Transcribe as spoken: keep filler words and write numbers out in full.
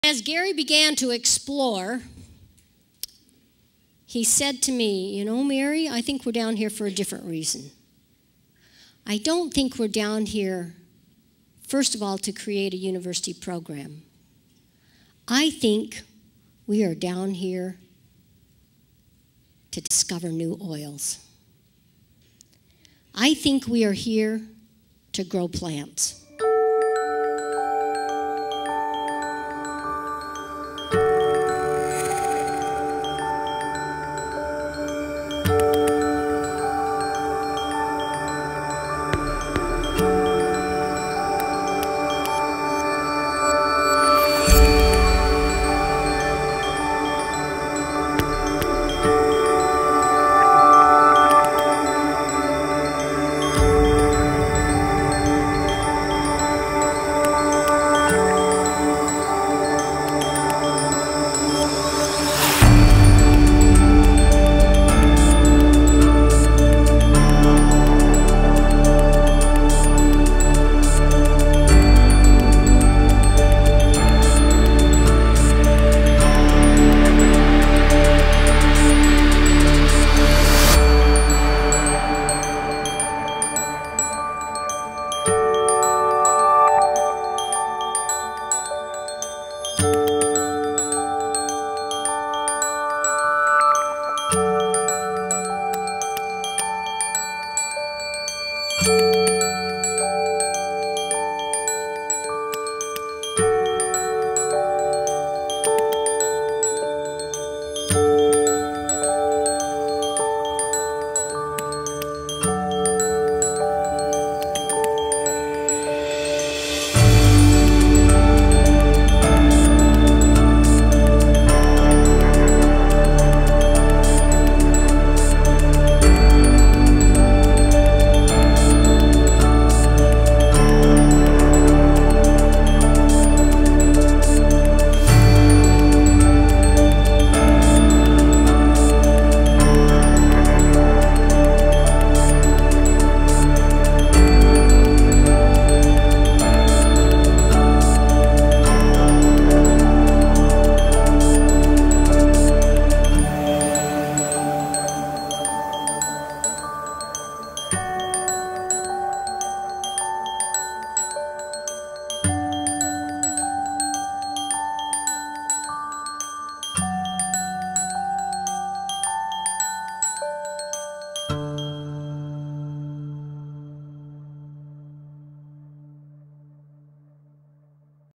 As Gary began to explore, he said to me, you know, Mary, I think we're down here for a different reason. I don't think we're down here, first of all, to create a university program. I think we are down here to discover new oils. I think we are here to grow plants.